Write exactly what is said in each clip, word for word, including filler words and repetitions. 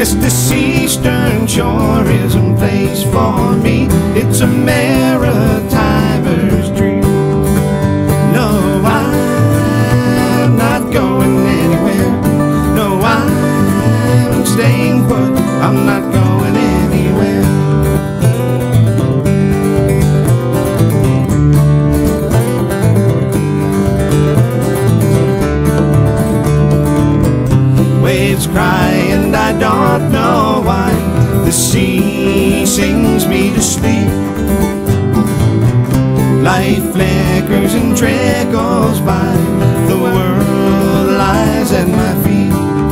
Yes, this eastern shore isn't a place for me. It's a maritimer's dream. No, I'm not going anywhere. No, I'm staying put. I'm not going anywhere. Waves cry and I don't know why. The sea sings me to sleep. Life flickers and trickles by. The world lies at my feet.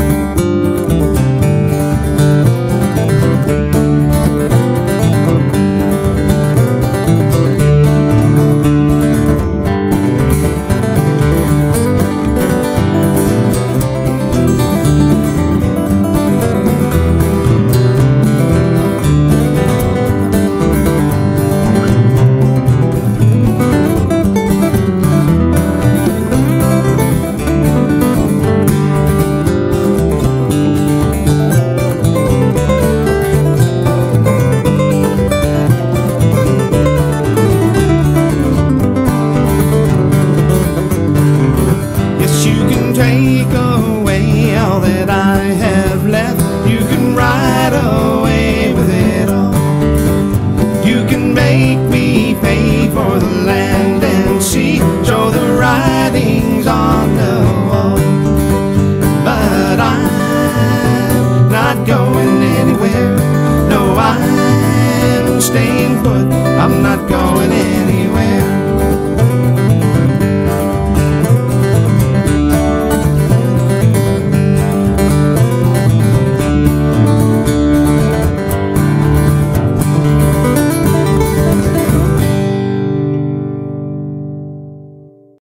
Take away all that I have left. You can ride away with it all. You can make me pay for the land and sea, show the writings on the wall. But I'm not going